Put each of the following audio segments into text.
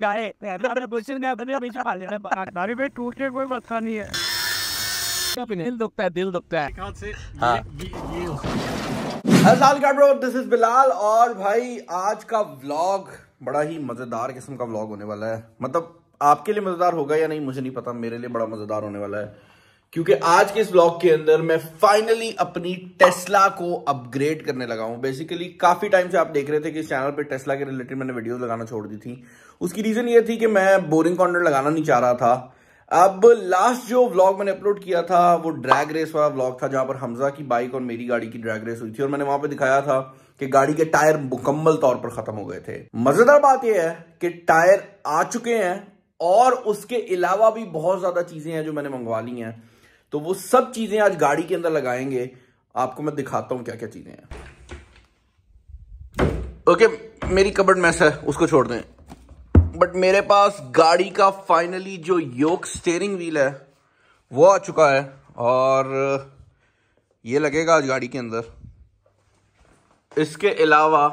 नारी भाई टूटने कोई मसला नहीं है, दिल दुखता है, दिल दुखता है। दिस इज बिलाल और भाई आज का व्लॉग बड़ा ही मजेदार किस्म का व्लॉग होने वाला है। मतलब आपके लिए मजेदार होगा या नहीं मुझे नहीं पता, मेरे लिए बड़ा मजेदार होने वाला है क्योंकि आज के इस व्लॉग के अंदर मैं फाइनली अपनी टेस्ला को अपग्रेड करने लगा हूं। बेसिकली काफी टाइम से आप देख रहे थे कि इस चैनल पे टेस्ला के रिलेटेड मैंने वीडियोस लगाना छोड़ दी थी। उसकी रीजन ये थी कि मैं बोरिंग कंटेंट लगाना नहीं चाह रहा था। अब लास्ट जो व्लॉग मैंने अपलोड किया था वो ड्रैग रेस वाला व्लॉग था, जहां पर हमजा की बाइक और मेरी गाड़ी की ड्रैग रेस हुई थी और मैंने वहां पे दिखाया था कि गाड़ी के टायर मुकम्मल तौर पर खत्म हो गए थे। मजेदार बात यह है कि टायर आ चुके हैं और उसके अलावा भी बहुत ज्यादा चीजें हैं जो मैंने मंगवा ली हैं, तो वो सब चीजें आज गाड़ी के अंदर लगाएंगे। आपको मैं दिखाता हूं क्या क्या चीजें हैं। ओके, मेरी कबर्ड मैस है उसको छोड़ दें, बट मेरे पास गाड़ी का फाइनली जो योक स्टीयरिंग व्हील है वो आ चुका है और ये लगेगा आज गाड़ी के अंदर। इसके अलावा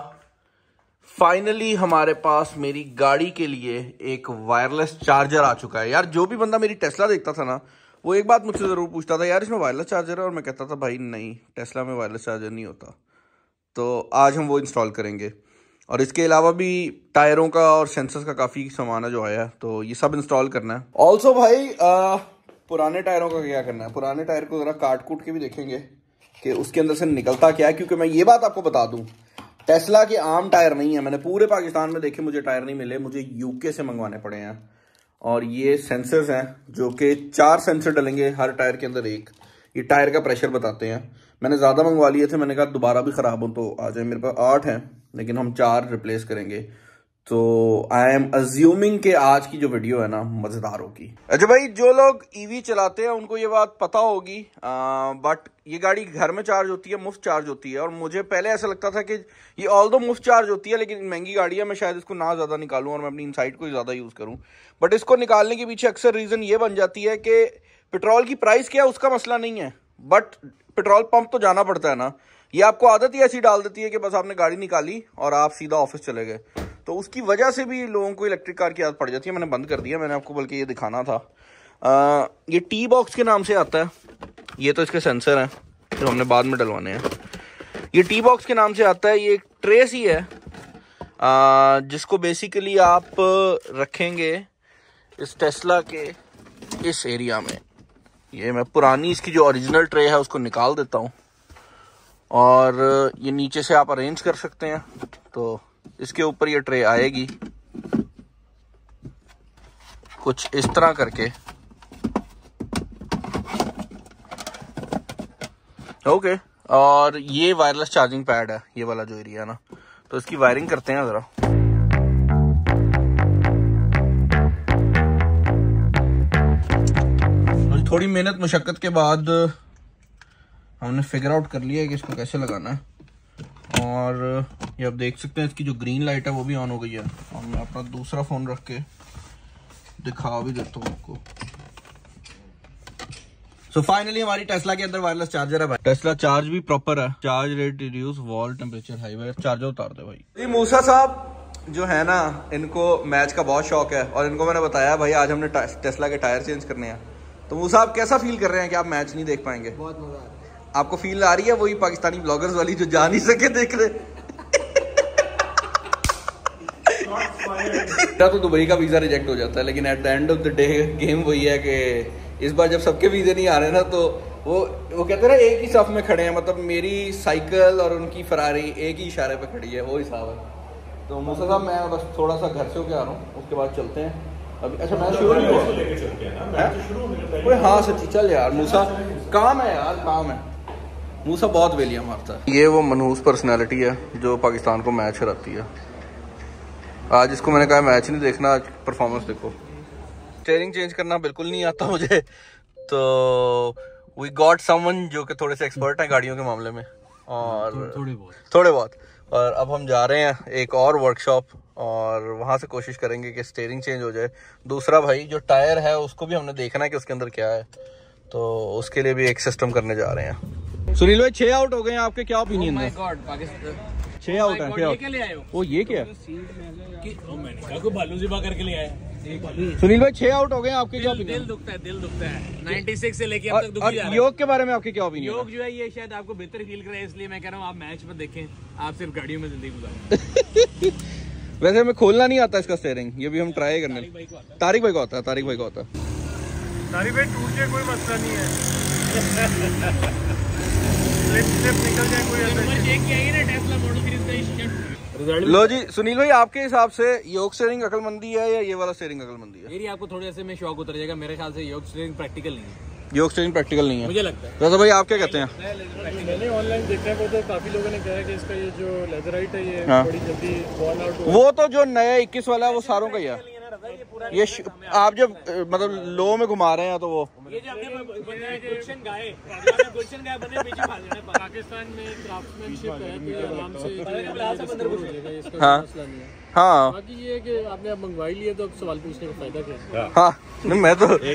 फाइनली हमारे पास मेरी गाड़ी के लिए एक वायरलेस चार्जर आ चुका है। यार जो भी बंदा मेरी टेस्ला देखता था ना, वो एक बात मुझसे ज़रूर पूछता था, यार इसमें वायरलेस चार्जर है, और मैं कहता था भाई नहीं, टेस्ला में वायरलेस चार्जर नहीं होता। तो आज हम वो इंस्टॉल करेंगे और इसके अलावा भी टायरों का और सेंसर्स का काफ़ी सामान है जो आया है, तो ये सब इंस्टॉल करना है। ऑल्सो भाई पुराने टायरों का क्या करना है, पुराने टायर को ज़रा काट कूट के भी देखेंगे कि उसके अंदर से निकलता क्या है। क्योंकि मैं ये बात आपको बता दूं, टेस्ला के आम टायर नहीं है। मैंने पूरे पाकिस्तान में देखे, मुझे टायर नहीं मिले, मुझे यूके से मंगवाने पड़े हैं। और ये सेंसर्स हैं जो कि 4 सेंसर डलेंगे हर टायर के अंदर एक। ये टायर का प्रेशर बताते हैं। मैंने ज़्यादा मंगवा लिए थे, मैंने कहा दोबारा भी ख़राब हो तो आ जाए। मेरे पास 8 हैं लेकिन हम 4 रिप्लेस करेंगे। तो आई एम अज्यूमिंग कि आज की जो वीडियो है ना मज़ेदार होगी। अच्छा भाई, जो लोग ईवी चलाते हैं उनको ये बात पता होगी, बट ये गाड़ी घर में चार्ज होती है, मुफ्त चार्ज होती है। और मुझे पहले ऐसा लगता था कि ये ऑल्दो मुफ्त चार्ज होती है लेकिन महंगी गाड़ी है, मैं शायद इसको ना ज़्यादा निकालूं और मैं अपनी इनसाइड को ही ज़्यादा यूज़ करूं। बट इसको निकालने के पीछे अक्सर रीज़न ये बन जाती है कि पेट्रोल की प्राइस क्या है उसका मसला नहीं है, बट पेट्रोल पंप तो जाना पड़ता है ना। ये आपको आदत ही ऐसी डाल देती है कि बस आपने गाड़ी निकाली और आप सीधा ऑफिस चले गए, तो उसकी वजह से भी लोगों को इलेक्ट्रिक कार की आदत पड़ जाती है। मैंने बंद कर दिया, मैंने आपको बल्कि ये दिखाना था। ये टी बॉक्स के नाम से आता है, ये तो इसके सेंसर हैं जो हमने बाद में डलवाने हैं। ये टी बॉक्स के नाम से आता है, ये एक ट्रेस ही है जिसको बेसिकली आप रखेंगे इस टेस्ला के इस एरिया में। ये मैं पुरानी इसकी जो ओरिजिनल ट्रे है उसको निकाल देता हूँ और ये नीचे से आप अरेंज कर सकते हैं। तो इसके ऊपर ये ट्रे आएगी कुछ इस तरह करके। ओके, और ये वायरलेस चार्जिंग पैड है, ये वाला जो एरिया है ना, तो इसकी वायरिंग करते हैं जरा। थोड़ी मेहनत मशक्कत के बाद हमने फिगर आउट कर लिया है कि इसको कैसे लगाना है। और ये आप देख सकते हैं इसकी जो ग्रीन लाइट है वो भी ऑन हो गई है। और मैं अपना दूसरा फ़ोन रख के दिखा भी देता हूँ आपको। सो फाइनली हमारी टेस्ला के अंदर वायरलेस चार्जर है भाई। टेस्ला चार्ज भी प्रॉपर है, charge rate reduce, wall temperature high. Charger उतार दे भाई। ये मूसा साहब जो है ना, इनको मैच का बहुत शौक है और इनको मैंने बताया भाई आज हमने टेस्ला के टायर चेंज करने हैं। तो मूसा आप कैसा फील कर रहे हैं कि आप मैच नहीं देख पाएंगे? बहुत मजा आ रहा है। आपको फील आ रही है वही पाकिस्तानी ब्लॉगर्स वाली जो जा नहीं सके देख रहे? तो दुबई का वीजा रिजेक्ट हो जाता है, लेकिन at the end of the day game वही है कि इस बार जब सबके वीजे नहीं आ रहे ना, तो वो कहते हैं ना एक ही सफ में खड़े हैं। मतलब मेरी साइकिल और उनकी फरारी एक ही इशारे पे खड़ी है, वो हिसाब है। तो मूसा साहब मैं बस थोड़ा सा घर से होके आ रहा हूँ, उसके बाद चलते हैं अभी। अच्छा मैच शुरू नहीं हुआ? हाँ सच्ची, चल यार मूसा, काम है यार, काम है। मूसा बहुत वेलिया मारता है। ये वो मनहूस पर्सनैलिटी है जो पाकिस्तान को मैच हराती है। आज इसको मैंने कहा मैच नहीं देखना, आज परफॉर्मेंस देखो। स्टीयरिंग चेंज करना बिल्कुल नहीं आता मुझे, तो वी गॉट समवन जो कि थोड़े से एक्सपर्ट हैं गाड़ियों के मामले में, और थोड़े बहुत। और अब हम जा रहे हैं एक और वर्कशॉप और वहाँ से कोशिश करेंगे कि स्टीयरिंग चेंज हो जाए। दूसरा भाई जो टायर है उसको भी हमने देखना है कि उसके अंदर क्या है, तो उसके लिए भी एक सिस्टम करने जा रहे हैं। सुनील भाई 6 आउट हो गए हैं, आपके क्या ओपिनियन है? 6 आउट है। क्या ले आए हो? वो ये क्या? मैंने कहा कोई भालू ज़िबा करके ले आए। सुनील भाई 6 आउट हो गए आपके, क्या दिल ओपिनियन? दुखता है, दिल दुखता है। 96 से लेके अब तक दुखी जा रहा है। योग के बारे में आपके क्या ओपिनियन? योग जो है ये शायद आपको बेहतर फील करे, इसलिए मैं कह रहा हूँ आप मैच पर देखें, आप सिर्फ गाड़ियों में जिंदगी गुजारें। वैसे हमें खोलना नहीं आता इसका स्टीयरिंग, ये भी हम ट्राई करने। तारिक भाई को आता है, तारिक भाई को आता है। तारिक भाई टूट जाए कोई मसला नहीं है, स्लिप निकल जाए कोई ऐसा। चेक किया है ना टेस्ला मॉडल 3 का रिजल्ट। लो जी सुनील भाई, आपके हिसाब से योग स्टीयरिंग अकलमंदी है या ये वाला स्टीयरिंग अकलमंदी है? मेरी आपको थोड़े से में शौक उतर जाएगा, मेरे ख्याल से योग स्टीयरिंग प्रैक्टिकल नहीं है। योग स्टीयरिंग प्रैक्टिकल नहीं है, मुझे लगता है। रजा भाई आप क्या कहते हैं? मैंने ऑनलाइन देखा है, वो तो काफी लोगों ने कहा है कि इसका ये जो लेदराइट है ये हाँ। बड़ी जल्दी बॉल आउट वो तो जो नया 21 वाला है वो सारों का ही है। ये आप जब मतलब लो में घुमा रहे हैं तो वो ये जो हमने गुलशन गाए बने पीछे भाग जाने पर। पाकिस्तान में क्राफ्ट्समैनशिप है तो ये आराम से हाँ हाँ बाकी ये है कि आपने अब मंगवाई लिया तो अब सवाल पूछने का फायदा क्या है? हाँ नहीं, मैं तो सारे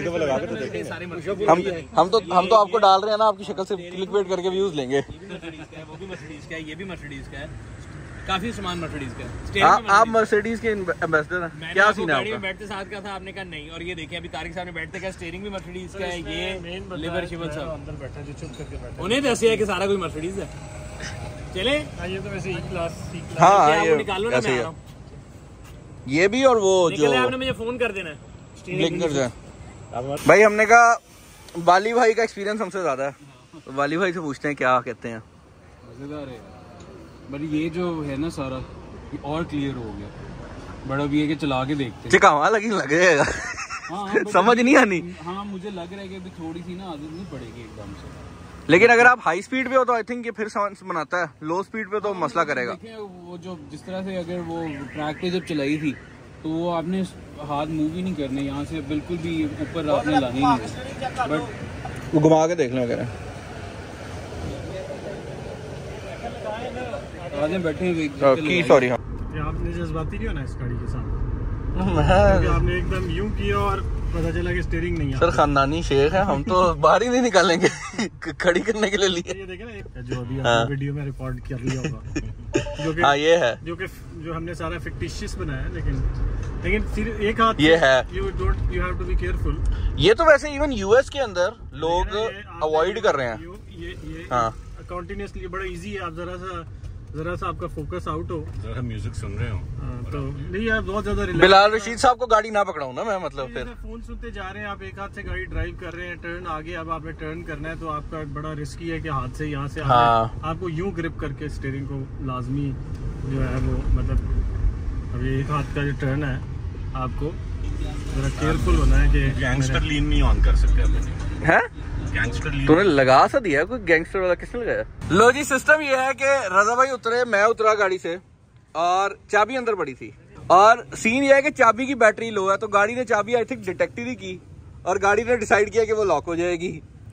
हम तो आपको डाल रहे हैं ना, आपकी शक्ल से क्लिक वेट करके व्यूज लेंगे। वो भी मर्सिडीज का है, ये भी मर्सिडीज का है, काफी सामान मर्सिडीज का है। आप मर्सिडीज के एम्बेसडर हैं, क्या सीन है गाड़ी में आपका? बैठते साथ का था, आपने कहा नहीं, और ये देखिए अभी तारिक साहब ने बैठते का स्टीयरिंग भी मर्सिडीज का है, ये लिवर शिवर सब अंदर बैठा जो चुप करके बैठा उन्हें तो ऐसे है कि सारा कुछ मर्सिडीज है। चले है। ये तो वैसे ई क्लास हाँ ये निकालो ना, ऐसे मैं ही आ है। रहा हूँ। ये भी और वो जो निकले आपने मुझे फोन कर देना है। ब्लिंकर जो है। भाई हमने कहा बाली भाई का एक्सपीरियंस हमसे ज्यादा है, तो बाली भाई से पूछते हैं क्या कहते हैं। मजेदार है बट ये जो है ना सारा ये और क्लियर हो गया, बट अब ये कि चला के देखते हैं। चिकावा लगी लग जाएगा। हाँ, समझ नहीं आनी। हाँ मुझे लग रहा है कि अभी थोड़ी सी ना आदत नहीं पड़ेगी एकदम से, लेकिन अगर आप हाई स्पीड पे हो तो आई थिंक ये फिर समझ बनाता है, लो स्पीड पे तो मसला करेगा। देखिए वो जो जिस तरह से अगर वो ट्रैक पे जब चलाई थी तो वो आपने हाथ मूव ही नहीं करने, यहाँ से बिल्कुल भी ऊपर आपने लानी नहीं, बट वो घुमा के देख लें वगैरह। आगे बैठे की सॉरी हाँ आपने जज्बाती नहीं होना इस गाड़ी के साथ, क्योंकि आपने एकदम यूं किया और पता चला कि स्टीयरिंग नहीं है। सर खानदानी शेख है, हम तो बाहर ही नहीं निकालेंगे खड़ी करने के लिए लिए। ये देखे ना जो अभी आपने वीडियो में रिकॉर्ड कर लिया होगा, जो कि हाँ ये है, जो हमने सारा फिक्टिशियस बनाया, लेकिन सिर्फ एक हाथ ये है। You have to be careful. ये तो वैसे इवन यूएस के अंदर लोग अवॉइड कर रहे हैं। ये हाँ कंटिन्यूसली बड़ा इजी है। आप जरा सा आपका फोकस आउट हो, जरा म्यूजिक सुन रहे हो तो नहीं आप बहुत ज्यादा बिलाल रशीद साहब को गाड़ी ना पकड़ाऊं ना मैं, मतलब फिर फोन सुनते जा रहे हैं, आप एक हाथ से गाड़ी ड्राइव कर रहे हैं, टर्न आगे अब आपने टर्न करना है तो आपका बड़ा रिस्की है कि हाथ से यहाँ से हाँ। आपको यूं ग्रिप करके स्टीयरिंग को लाजमी जो है वो मतलब अभी एक हाथ का जो टर्न है आपको जरा केयरफुल होना है कि गैंगस्टर लीन नहीं ऑन कर सकते अपने है। गैंगस्टर लीन तूने लगा सा दिया कोई गैंगस्टर वाला, किसने लगाया? लो जी सिस्टम ये है कि रजा भाई उतरे, मैं उतरा गाड़ी से और चाबी अंदर पड़ी थी, और सीन ये है कि चाबी की बैटरी लो है, तो गाड़ी ने चाबी आई थिंक डिटेक्ट ही की और गाड़ी ने डिसाइड किया कि वो लॉक हो जाएगी।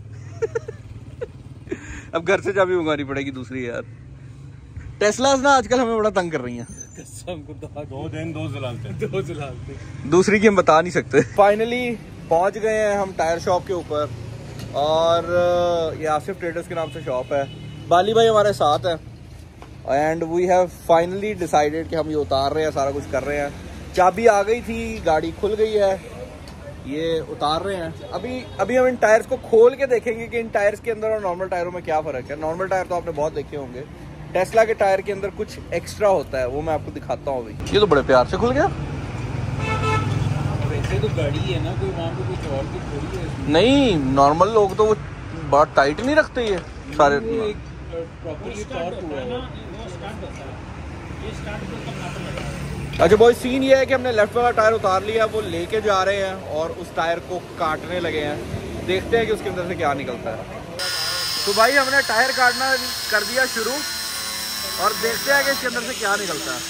अब घर से चाबी मंगानी पड़ेगी दूसरी यार। टेस्लास ना आजकल हमें बड़ा तंग कर रही हैं। 2 दिन 2 जलालते दूसरी की हम बता नहीं सकते। फाइनली पहुंच गए हैं हम टायर शॉप के ऊपर, और ये आसिफ ट्रेडर्स के नाम से शॉप है। बाली भाई हमारे साथ है and we have finally decided कि हम ये उतार रहे हैं, सारा कुछ कर रहे हैं। चाबी आ गई थी, गाड़ी खुल गई है, ये उतार रहे हैं। अभी हम इन टायर्स को खोल के देखेंगे कि इन टायर्स के अंदर और नॉर्मल टायरों में क्या फ़र्क है। नॉर्मल टायर तो आपने बहुत देखे होंगे, टेस्ला के टायर के अंदर कुछ एक्स्ट्रा होता है, वो मैं आपको दिखाता हूँ अभी। ये तो बड़े प्यार से खुल गया। वैसे तो गाड़ी है ना, कोई वहाँ पे कुछ और कुछ थोड़ी है। नहीं नॉर्मल लोग तो वो बहुत टाइट नहीं रखते ये सारे। प्रॉपर्ली टॉर्क हुआ है। अच्छा बॉय सीन ये है कि हमने लेफ्ट वाला टायर उतार लिया, वो लेके जा रहे हैं और उस टायर को काटने लगे हैं। देखते हैं कि उसके अंदर से क्या निकलता है। तो भाई हमने टायर काटना कर दिया शुरू और देखते हैं कि इसके अंदर से क्या निकलता है।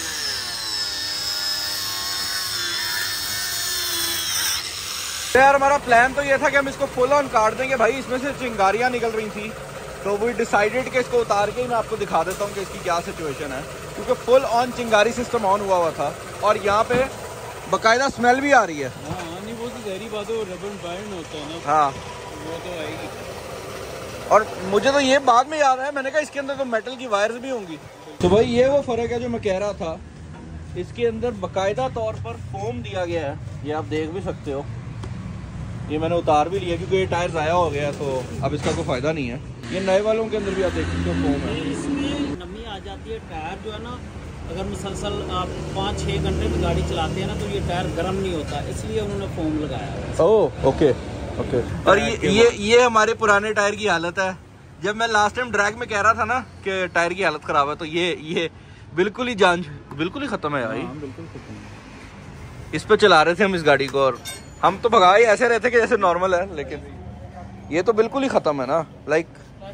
तो यार हमारा प्लान तो ये था कि हम इसको फुल ऑन काट देंगे भाई, इसमें से चिंगारियां निकल रही थी, तो वी डिसाइडेड कि इसको उतार के ही मैं आपको दिखा देता हूँ कि इसकी क्या सिचुएशन है, क्योंकि फुल ऑन चिंगारी सिस्टम ऑन हुआ था और यहाँ पे बकायदा स्मेल भी आ रही है। हाँ नहीं वो तो जहरी बात है, वो रबर बैंड होता है ना। हाँ वो तो आएगी। और मुझे तो ये बाद में याद है, मैंने कहा इसके अंदर तो मेटल की वायर्स भी होंगी। तो भाई ये वो फ़र्क है जो मैं कह रहा था, इसके अंदर बाकायदा तौर पर फोम दिया गया है, ये आप देख भी सकते हो। ये मैंने उतार भी लिया क्योंकि ये टायर ज़ाया हो गया तो अब इसका कोई फ़ायदा नहीं है। ये नए वालों के अंदर भी आप देख सकते हो फोम है। इसमें नमी आ जाती है, टायर जो है ना अगर मुसलसल आप 5-6 घंटे में गाड़ी चलाते हैं ना तो ये टायर गर्म नहीं होता, इसलिए उन्होंने फोम लगाया है। Oh okay okay. और ये हमारे पुराने टायर की हालत है। जब मैं लास्ट टाइम ड्रैग में कह रहा था ना कि टायर की हालत ख़राब है, तो ये बिल्कुल ही जान बिल्कुल ही ख़त्म है भाई। बिल्कुल खत्म है। इस पे चला रहे थे हम इस गाड़ी को और हम तो भगा ही ऐसे रहते कि जैसे नॉर्मल है, लेकिन ये तो बिल्कुल ही ख़त्म है ना। लाइक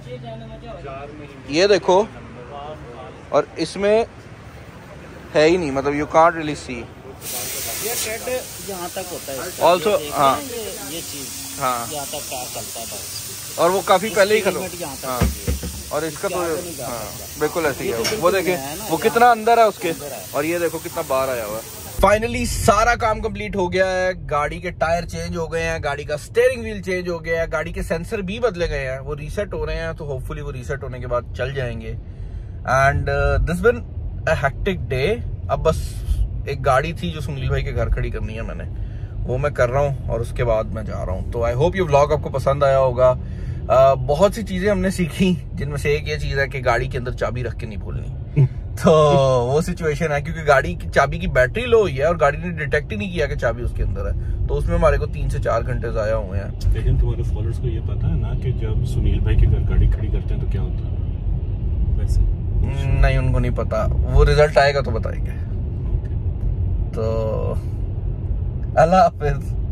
ये देखो, और इसमें है ही नहीं, मतलब यू कांट रियली सी। ये ट्रेड यहाँ तक होता है ऑल्सो हाँ ये चीज़ हाँ, यहाँ तक टायर चलता है बस, और वो काफ़ी पहले ही खत्म। यहाँ तक हाँ, होती है। और इसका तो हाँ बिल्कुल ऐसे ही ये तो है। बिल्कुल वो देखे नया है ना, वो कितना अंदर है उसके, और ये देखो कितना बाहर आया हुआ है। फाइनली सारा काम कंप्लीट हो गया है। गाड़ी के टायर चेंज हो गए हैं, गाड़ी का स्टीयरिंग व्हील चेंज हो गया है, गाड़ी के सेंसर भी बदले गए हैं, वो रीसेट हो रहे हैं। तो होपफुली वो रीसेट होने के बाद चल जाएंगे। And this been a hectic day. अब बस एक गाड़ी थी जो सुनील भाई के घर खड़ी करनी है मैंने, वो मैं कर रहा हूँ और उसके बाद मैं जा रहा हूँ। तो आई होप ये व्लॉग आपको पसंद आया होगा। बहुत सी चीजें हमने सीखी, जिनमें से एक ये चीज है कि गाड़ी के अंदर चाबी रख के नहीं भूलनी। तो वो सिचुएशन है क्योंकि गाड़ी की चाबी की बैटरी लो हुई है और गाड़ी ने डिटेक्ट ही नहीं किया कि चाबी उसके अंदर है, तो उसमें हमारे को 3 से 4 घंटे जाया हुए हैं। लेकिन तुम्हारे फॉलोअर्स को ये पता है ना कि जब सुनील भाई के घर गाड़ी खड़ी करते हैं तो क्या होता है वैसे? नहीं, उनको नहीं पता, वो रिजल्ट आएगा तो बताएंगे। तो अल्लाह हाफिज।